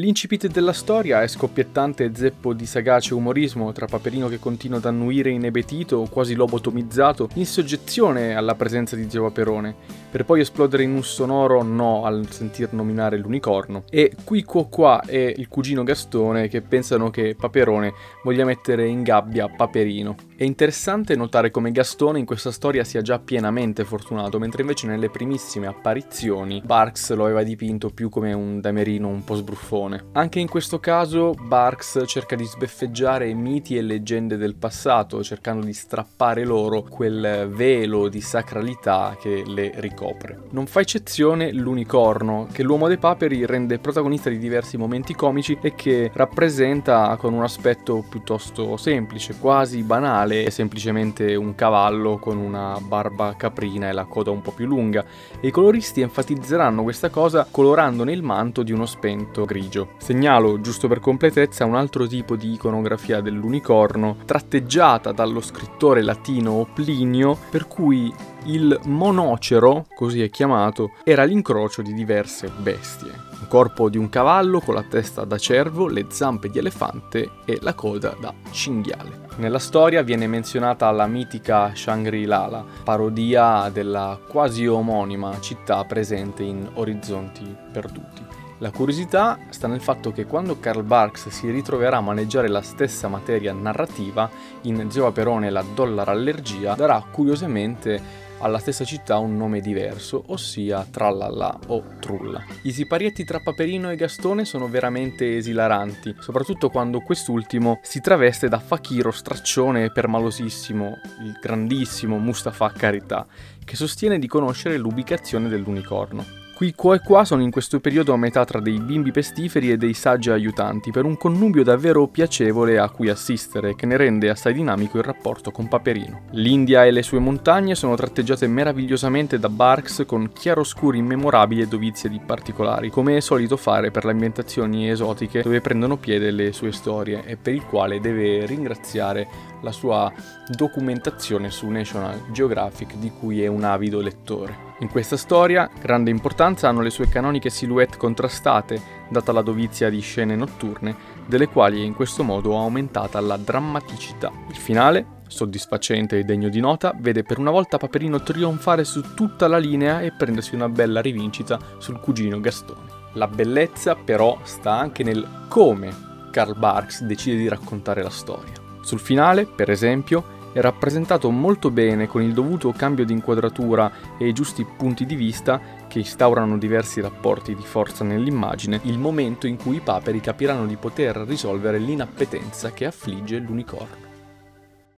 L'incipit della storia è scoppiettante zeppo di sagace umorismo tra Paperino che continua ad annuire inebetito, quasi lobotomizzato, in soggezione alla presenza di zio Paperone, per poi esplodere in un sonoro no al sentir nominare l'unicorno, e qui qua e il cugino Gastone che pensano che Paperone voglia mettere in gabbia Paperino. È interessante notare come Gastone in questa storia sia già pienamente fortunato, mentre invece nelle primissime apparizioni Barks lo aveva dipinto più come un damerino un po' sbruffone. Anche in questo caso Barks cerca di sbeffeggiare miti e leggende del passato, cercando di strappare loro quel velo di sacralità che le ricopre. Non fa eccezione l'unicorno, che l'uomo dei paperi rende protagonista di diversi momenti comici e che rappresenta con un aspetto piuttosto semplice, quasi banale, è semplicemente un cavallo con una barba caprina e la coda un po' più lunga, e i coloristi enfatizzeranno questa cosa colorandone il manto di uno spento grigio. Segnalo, giusto per completezza, un altro tipo di iconografia dell'unicorno, tratteggiata dallo scrittore latino Plinio, per cui il monocero, così è chiamato, era l'incrocio di diverse bestie. Un corpo di un cavallo con la testa da cervo, le zampe di elefante e la coda da cinghiale. Nella storia viene menzionata la mitica Shangri-La, parodia della quasi omonima città presente in Orizzonti Perduti. La curiosità sta nel fatto che quando Karl Barks si ritroverà a maneggiare la stessa materia narrativa, in Zio Paperone la dollarallergia darà curiosamente alla stessa città un nome diverso, ossia Trallallà o Trulla. I siparietti tra Paperino e Gastone sono veramente esilaranti, soprattutto quando quest'ultimo si traveste da fakiro straccione e permalosissimo, il grandissimo Mustafa Carità, che sostiene di conoscere l'ubicazione dell'unicorno. Qui qua e qua sono in questo periodo a metà tra dei bimbi pestiferi e dei saggi aiutanti, per un connubio davvero piacevole a cui assistere, che ne rende assai dinamico il rapporto con Paperino. L'India e le sue montagne sono tratteggiate meravigliosamente da Barks con chiaroscuri immemorabili e dovizie di particolari, come è solito fare per le ambientazioni esotiche dove prendono piede le sue storie, e per il quale deve ringraziare la sua documentazione su National Geographic, di cui è un avido lettore. In questa storia grande importanza hanno le sue canoniche silhouette contrastate, data la dovizia di scene notturne, delle quali è in questo modo aumentata la drammaticità. Il finale, soddisfacente e degno di nota, vede per una volta Paperino trionfare su tutta la linea e prendersi una bella rivincita sul cugino Gastone. La bellezza però sta anche nel come Karl Barks decide di raccontare la storia. Sul finale, per esempio, è rappresentato molto bene con il dovuto cambio di inquadratura e i giusti punti di vista che instaurano diversi rapporti di forza nell'immagine, il momento in cui i paperi capiranno di poter risolvere l'inappetenza che affligge l'unicorno.